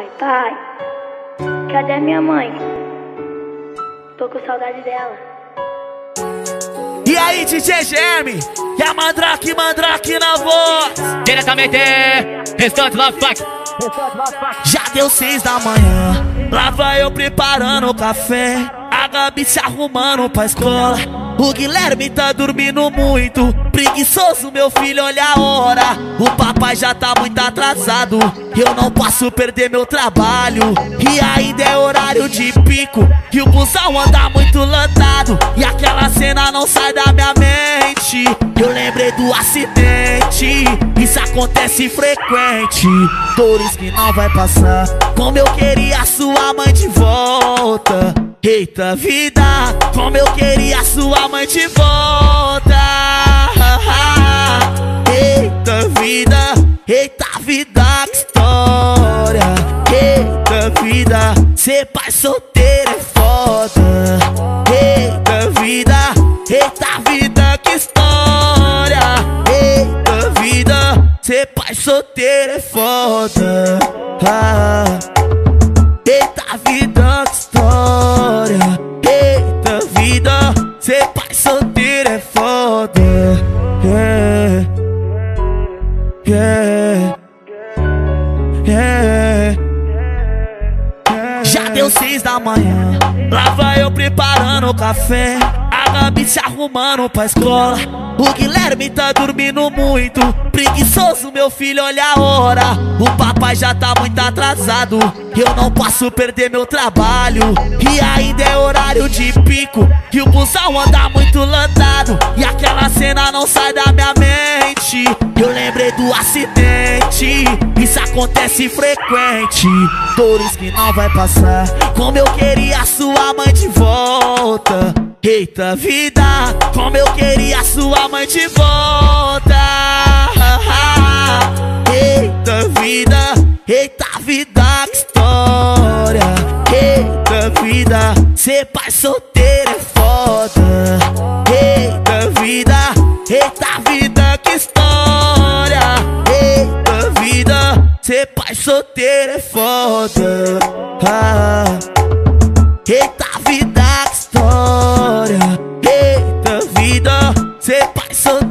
Pai, cadê a minha mãe? Tô com saudade dela. E aí, DJ Germe, e a Mandrake na voz. Diretamente, Restante Love Pack. Já deu 6 da manhã, lá vai eu preparando o café, a Gabi se arrumando pra escola, o Guilherme tá dormindo muito, preguiçoso meu filho, olha a hora, o papai já tá muito atrasado, eu não posso perder meu trabalho, e ainda é horário de pico, e o busão anda muito lotado, e aquela cena não sai da minha mente, eu lembrei do acidente, isso acontece frequente, dores que não vai passar, como eu queria sua mãe de volta. Eita vida, como eu queria sua mãe de volta. Eita vida, que história. Eita vida, ser pai solteiro é foda. Eita vida, que história. Eita vida, ser pai solteiro é foda. Eita vida, que história. Eita vida, ser pai solteiro é foda. Já deu 6 da manhã, lá vai eu preparando o café, a Gabi se arrumando pra escola, o Guilherme tá dormindo muito, preguiçoso meu filho, olha a hora, o papai já tá muito atrasado, eu não posso perder meu trabalho, e ainda é horário de pico, e o busão anda muito lotado, e aquela cena não sai da minha mente, eu lembrei do acidente, isso acontece frequente, dores que não vai passar, como eu queria sua mãe de volta. Eita vida, como eu queria sua mãe de volta. Eita vida, que história. Eita vida, ser pai solteiro é foda. Eita vida, que história. Eita vida, ser pai solteiro é foda. Eita vida, que história. Eita vida, ser pai solteiro.